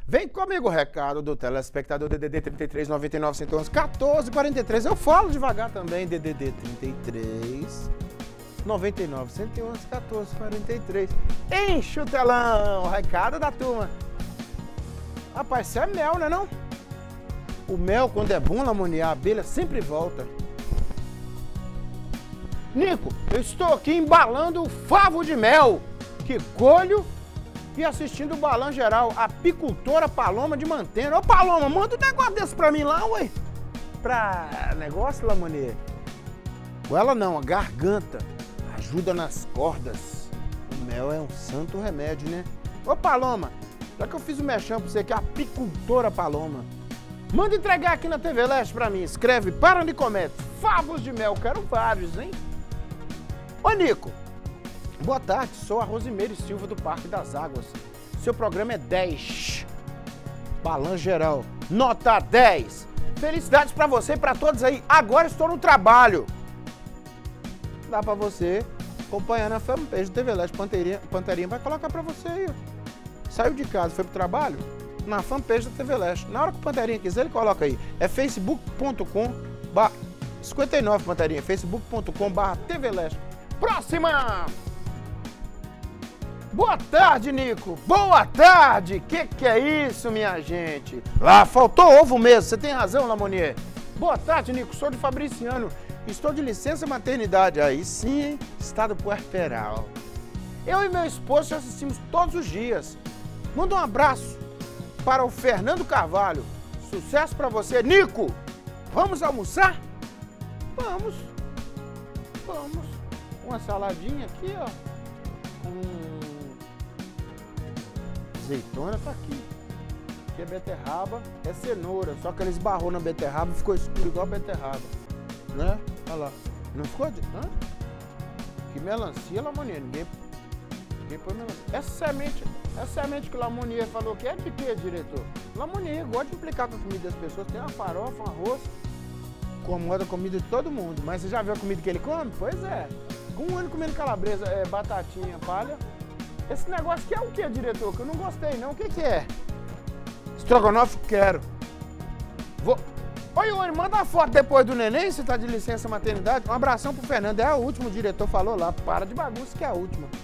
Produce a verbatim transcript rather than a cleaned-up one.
Vem comigo o recado do telespectador D D D trinta e três, noventa e nove, cento e onze, quatorze, quarenta e três. Eu falo devagar também, D D D trinta e três, noventa e nove, cento e onze, quatorze, quarenta e três. Enche o telão, o recado da turma. Rapaz, isso é mel, né não? O mel, quando é bom, Lamoni, a abelha sempre volta. Nico, eu estou aqui embalando o favo de mel que colho e assistindo o balão geral, a apicultora Paloma de Mantena. Ô Paloma, manda um negócio desse pra mim lá, ué. Pra negócio, Lamoni. Ou ela não, a garganta. Ajuda nas cordas. O mel é um santo remédio, né? Ô Paloma, já que eu fiz o mexão pra você aqui, a apicultora Paloma. Manda entregar aqui na T V Leste pra mim. Escreve para Nicomedes. Favos de mel, quero vários, hein? Ô Nico, boa tarde, sou a Rosimeire Silva do Parque das Águas. Seu programa é dez. Balão geral, nota dez. Felicidades pra você e pra todos aí. Agora estou no trabalho. Dá pra você acompanhar na fanpage do T V Leste. Panterinha, Panterinha vai colocar pra você aí. Saiu de casa, foi pro trabalho? Na fanpage da T V Leste. Na hora que o Panterinha quiser, ele coloca aí. É facebook ponto com barra cinquenta e nove Panterinha. facebook ponto com barra T V Leste. Próxima! Boa tarde, Nico. Boa tarde. Que que é isso, minha gente? Ah, faltou ovo mesmo. Você tem razão, Lamonier. Boa tarde, Nico. Sou de Fabriciano. Estou de licença maternidade. Aí sim, hein? Estado puerperal. Eu e meu esposo já assistimos todos os dias. Manda um abraço para o Fernando Carvalho. Sucesso para você, Nico. Vamos almoçar? Vamos. Vamos. Uma saladinha aqui, ó. Com azeitona tá aqui. Aqui é beterraba, é cenoura. Só que ele esbarrou na beterraba e ficou escuro igual a beterraba. Né? Olha lá. Não ficou? De... Hã? Que melancia, Lamonier. Ninguém... Ninguém põe melancia. Essa semente, essa semente que o Lamonier falou que é de quê, diretor? Lamonier gosta de implicar com a comida das pessoas. Tem uma farofa, um arroz. Incomoda a comida de todo mundo. Mas você já viu a comida que ele come? Pois é. Um ano comendo calabresa, é, batatinha, palha. Esse negócio aqui é o que, diretor? Que eu não gostei, não. O que que é? Estrogonofe, quero. Vou... Oi, Oi, manda uma foto depois do neném, você tá de licença maternidade. Um abração pro Fernando. É a última, o diretor falou lá. Para de bagunça que é a última.